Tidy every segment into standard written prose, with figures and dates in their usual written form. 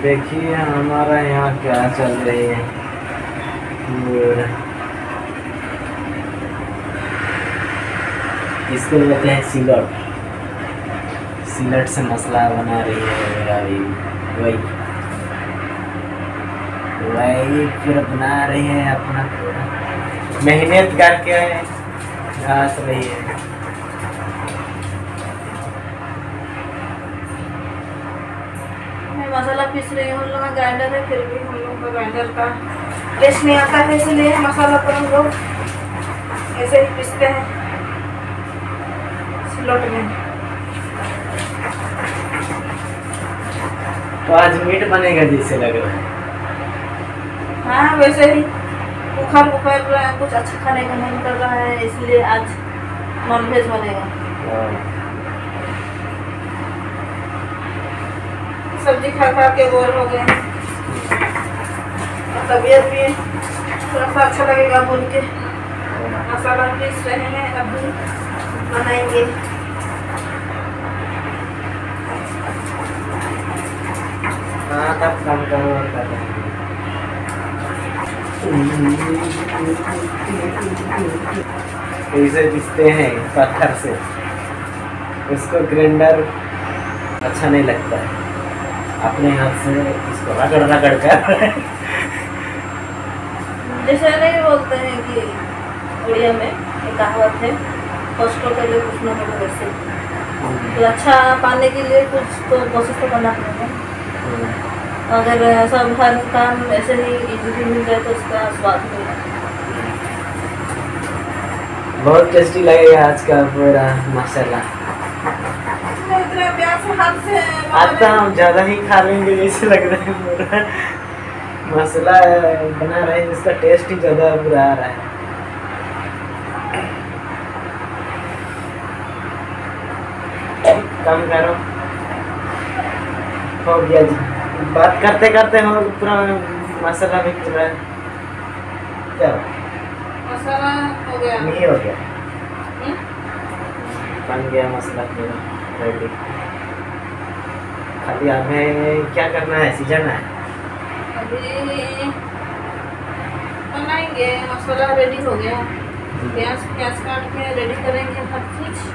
देखिए हमारा यहाँ क्या चल रही है। इसको बोलते हैं सिलट। सिलट से मसला बना रही है मेरा भी वही वही फिर बना रही है अपना मेहनत करके घास रही है। मैं मसाला पीस रही हूँ। हम लोग का ग्राइंडर है, फिर भी हम लोग का ग्राइंडर का टेस्ट नहीं आता है, इसलिए मसाला पर हम लोग ऐसे ही पीसते हैं सिलौट में। तो आज मीट बनेगा जैसे लग रहा है। हाँ, वैसे ही बुखार कुछ अच्छा खाने का मन कर रहा है, इसलिए आज नॉनवेज बनेगा। सब्जी खा खा के बोर हो गए हैं और तबीयत भी थोड़ा सा अच्छा लगेगा बोल के मसाला पीस रहे हैं। अभी बनाएंगे। हाँ तब कम कम और कर इसे पीसते हैं पत्थर से। उसको ग्राइंडर अच्छा नहीं लगता है, अपने हाथ से इसको रगड़ रगड़ कर जैसे नहीं बोलते हैं कि उड़िया में एक कहावत है, कष्टों के लिए कुछ ना कुछ वैसे। तो अच्छा पाने के लिए कुछ तो कोशिश तो करना पड़ेगा। अगर सब हर काम ऐसे ही इजीली मिल जाए तो उसका स्वाद होगा। बहुत टेस्टी लगेगा आज का पूरा मसाला। इतना प्यार से हाथ से आज तो हम ज़्यादा ही खा लेंगे जैसे लग रहा है। पूरा मसाला बना रहे हैं, इसका टेस्ट ही ज़्यादा बुरा आ रहा है। कम करो, हो गया जी। बात करते करते हम पूरा मसाला भी पूरा क्या मसाला हो गया, नहीं हो गया, बन गया मसाला पूरा रेडी। खाली हमें क्या करना है, सीजना है। अभी बनाएंगे। मसाला रेडी हो गया, प्याज काट के रेडी करेंगे हर चीज।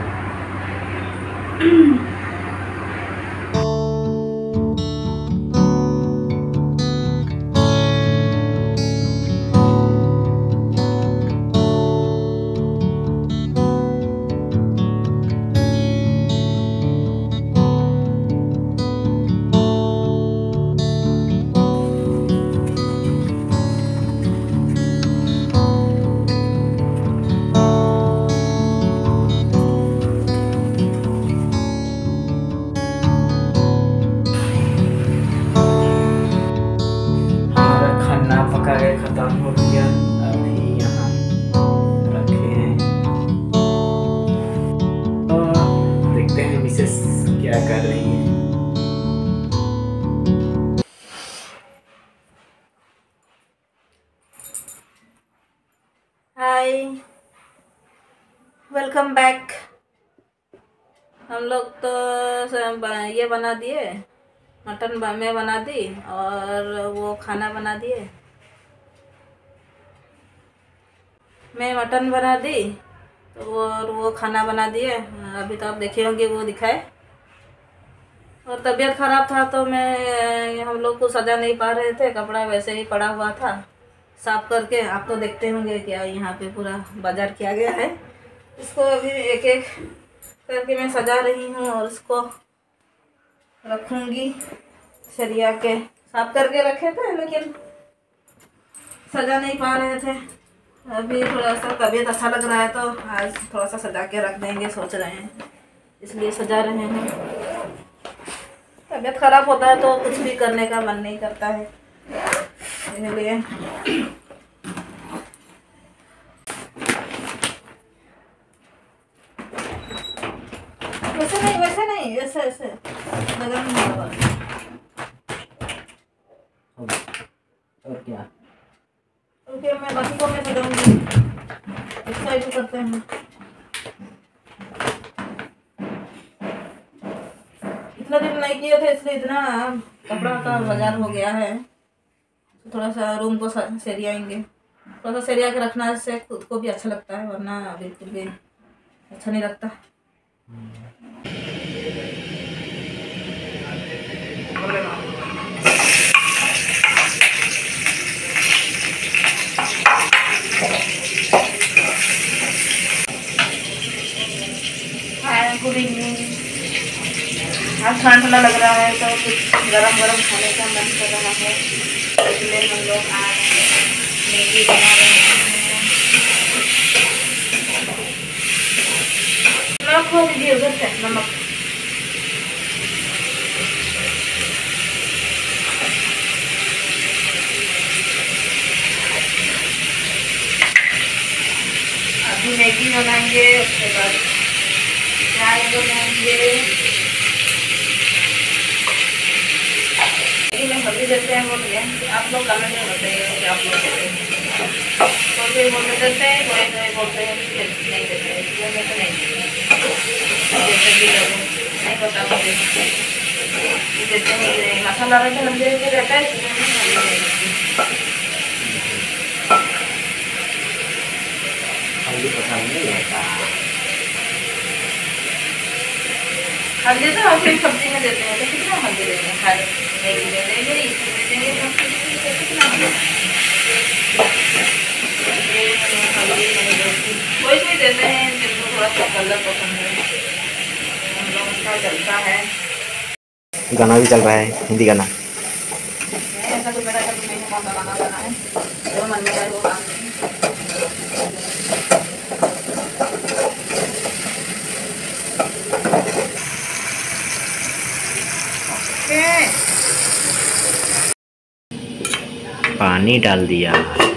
पका के खत्म हो गया। अभी यहाँ रखे हैं और देखते हैं मिसेस क्या कर रही है। Hi, welcome back. हम लोग तो ये बना दिए, मटन में बना दी और वो खाना बना दिए। मैं मटन बना दी तो वो खाना बना दिए। अभी तो आप देखे होंगे वो दिखाए। और तबीयत ख़राब था तो हम लोग को सजा नहीं पा रहे थे, कपड़ा वैसे ही पड़ा हुआ था साफ करके। आप तो देखते होंगे क्या यहाँ पे पूरा बाजार किया गया है। इसको अभी एक एक करके मैं सजा रही हूँ और इसको रखूँगी सरिया के। साफ करके रखे थे लेकिन सजा नहीं पा रहे थे। अभी थोड़ा सा तबीयत अच्छा लग रहा है तो आज थोड़ा सा सजा के रख देंगे सोच रहे हैं, इसलिए सजा रहे हैं। तबीयत ख़राब होता है तो कुछ भी करने का मन नहीं करता है, इसलिए वैसे नहीं ऐसे ऐसे लगन नहीं होगा। और क्या ओके, मैं बाकी को मैं सजाऊंगी। इस साइड से करते हैं। इतना दिन नहीं नहीं किए थे इसलिए इतना कपड़ा का बाजार हो गया है। थोड़ा सा रूम को सरियाएंगे, थोड़ा सा सरिया के रखना से खुद को भी अच्छा लगता है, वरना बिल्कुल भी अच्छा नहीं लगता। Good evening. आज ठंडा लग रहा है तो कुछ गरम गरम खाने का मन कर रहा है, इसलिए हम लोग आज मैगी बना रहे हैं। नमक हो दीजिए उधर से, नमक। अभी मैगी बनाएंगे, उसके बाद चाय बनाएंगे। में हल्दी देते हैं बोल रहे हैं, आप लोग कमेंट में बताइए कि आप लोग देते हैं। कोई बोलते देते हैं, कोई बोलते हैं नहीं देते हैं, इसलिए मैं तो नहीं जैसे भी लोग नहीं पता मुझे देते हैं। मसाला रहता है हल्दी रहता है, इसलिए मैं हल्दी नहीं देती। हल्दी पसंद नहीं आता। हल्दी तो हर कोई सब्जी में देते हैं, तो कितना हल्दी देते हैं, खाली मैगी में देंगे, इसमें देंगे, कितना हल्दी नहीं देती। कोई कोई देते हैं जिनको थोड़ा सा कलर पसंद है, हम लोग उसका चलता है। गाना भी चल रहा है, हिंदी गाना। ऐसा तो मेरा कभी नहीं कौन सा गाना गाना है, जो मन में आए वो काम नहीं। पानी डाल दिया।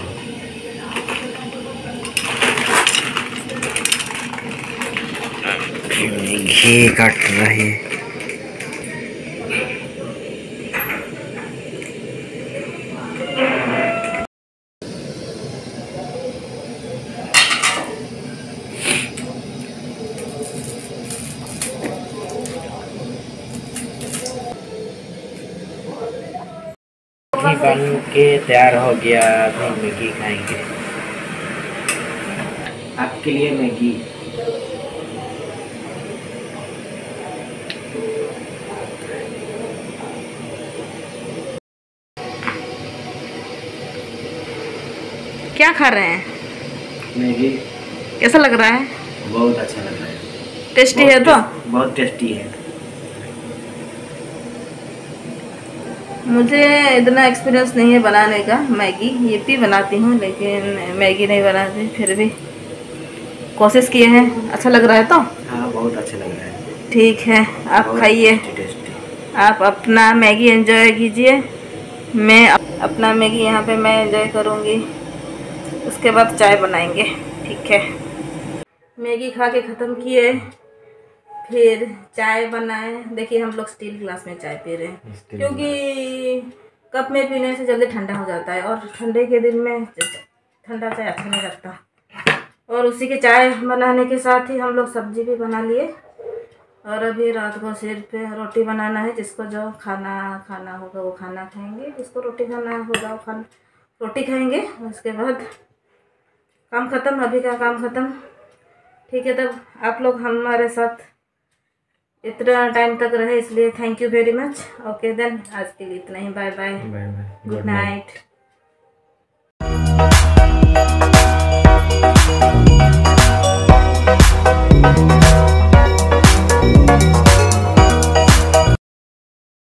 घी कट रही। बन के तैयार हो गया, अभी मैगी खाएंगे। आपके लिए मैगी। क्या खा रहे हैं? मैगी। कैसा लग रहा है? बहुत अच्छा लग रहा है। टेस्टी है तो? बहुत टेस्टी है। मुझे इतना एक्सपीरियंस नहीं है बनाने का। मैगी यिप्पी बनाती हूँ, लेकिन मैगी नहीं बनाती, फिर भी कोशिश किए हैं। अच्छा लग रहा है तो? हाँ, बहुत अच्छा लग रहा है। ठीक है, आप खाइए, आप अपना मैगी एंजॉय कीजिए। मैं अपना मैगी यहाँ पे मैं एंजॉय करूँगी, उसके बाद चाय बनाएंगे। ठीक है, मैगी खा के ख़त्म किए, फिर चाय बनाए। देखिए हम लोग स्टील ग्लास में चाय पी रहे हैं, क्योंकि कप में पीने से जल्दी ठंडा हो जाता है, और ठंडे के दिन में ठंडा चाय अच्छा नहीं लगता। और उसी के चाय बनाने के साथ ही हम लोग सब्जी भी बना लिए, और अभी रात को सिर्फ रोटी बनाना है। जिसको जो खाना होगा वो खाना खाएंगे, जिसको रोटी खाना होगा वो रोटी खाएंगे। उसके बाद काम ख़त्म, अभी का काम ख़त्म। ठीक है, तब आप लोग हमारे साथ इतना टाइम तक रहे, इसलिए thank you very much. Okay then, आज के लिए इतना ही। Bye bye, good night.